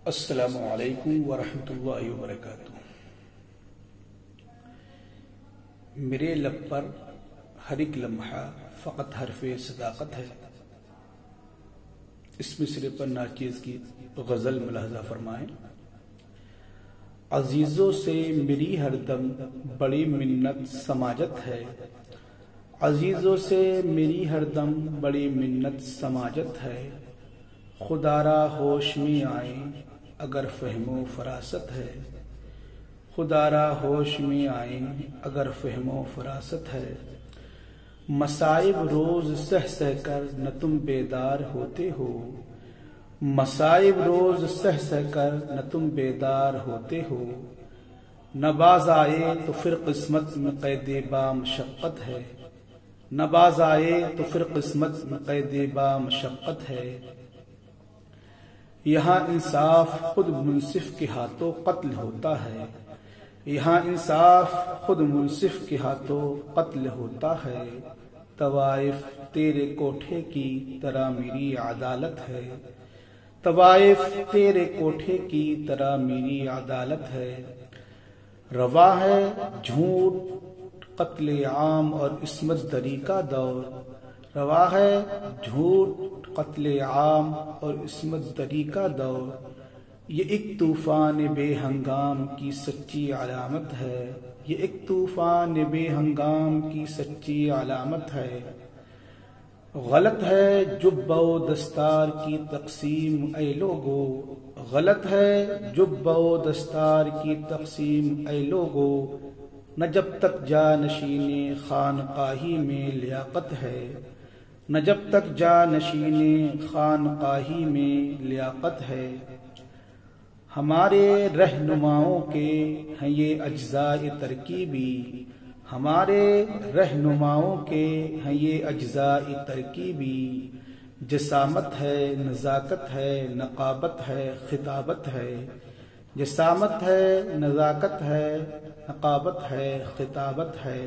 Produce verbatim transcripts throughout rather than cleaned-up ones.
السلام علیکم ورحمۃ اللہ وبرکاتہ۔ میرے لب پر ہر ایک لمحہ فقط حرف صداقت ہے۔ اس مصرے پر ناچیز کی غزل ملاحظہ فرمائیں۔ عزیزوں سے میری ہر دم بڑی منت سماجت ہے، عزیزوں سے میری ہر دم بڑی منت سماجت ہے، خدا را ہوش میں آئیں اگر فہم و فراست ہے، خدا را ہوش میں آئیں اگر فہم و فراست ہے، مصائب روز سہ سہ کر نہ تم بیدار ہوتے ہو، مصائب روز سہ سہ کر نہ تم بیدار ہوتے ہو، نہ باز آئے تو پھر قسمت میں قید با مشقت ہے، نہ باز آئے تو پھر قسمت میں قید با مشقت ہے، یہاں انصاف خود منصف کے ہاتھوں قتل ہوتا ہے، یہاں انصاف خود منصف کے ہاتھوں قتل ہوتا ہے، طوائف تیرے کوٹھے کی طرح میری عدالت ہے، طوائف تیرے کوٹھے کی طرح میری عدالت ہے، روا ہے جھوٹ قتل عام اور عصمت دری کا دور، روا ہے جھوٹ قتل عام اور عصمت دری کا دور، یہ ایک طوفان بے ہنگام کی سچی علامت ہے، یہ ایک طوفان بے ہنگام کی سچی علامت ہے، غلط ہے جب و دستار کی تقسیم اے لوگو، غلط ہے جب و دستار کی تقسیم اے لوگو، نہ جب تک جانشین خانقاہی میں لیاقت ہے، نہ جب تک جانشین خانقاہی میں لیاقت ہے، ہمارے رہنماؤں کے ہیں یہ اجزاء ترکیبی، ہمارے رہنماؤں کے ہیں یہ اجزاء ترکیبی، جسامت ہے نزاکت ہے نقابت ہے خطابت ہے، جسامت ہے نزاکت ہے نقابت ہے خطابت ہے،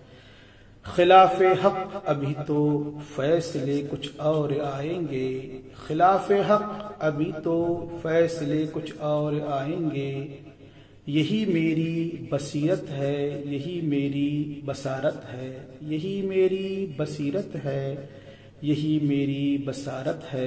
خلاف حق ابھی تو فیصلے کچھ اور آئیں گے، خلاف حق ابھی تو فیصلے کچھ اور آئیں گے، یہی میری بصیرت ہے یہی میری بصارت ہے، یہی میری بصیرت ہے یہی میری بصارت ہے،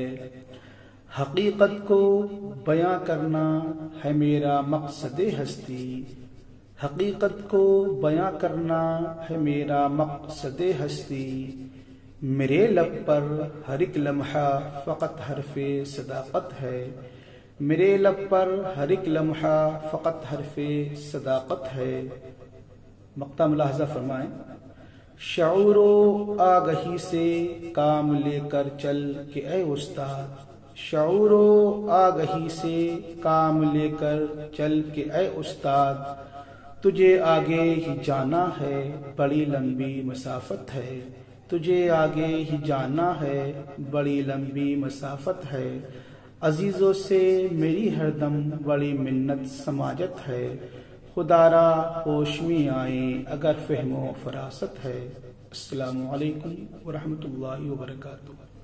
حقیقت کو بیاں کرنا ہے میرا مقصد ہستی، حقیقت کو بیاں کرنا ہے میرا مقصد ہستی، میرے لب پر ہر ایک لمحہ فقط حرف صداقت ہے، میرے لب پر ہر ایک لمحہ فقط حرف صداقت ہے، مقطع ملاحظہ فرمائیں۔ شعور و آگہی سے کام لے کر چل کے اے استاد، شعور و آگہی سے کام لے کر چل کے اے استاد، تجھے آگے ہی جانا ہے بڑی لمبی مسافت ہے، تجھے آگے ہی جانا ہے بڑی لمبی مسافت ہے، عزیزوں سے میری ہر دم بڑی منت سماجت ہے، خدا را ہوش میں آئیں اگر فہم و فراست ہے۔ السلام علیکم ورحمۃ اللہ وبرکاتہ۔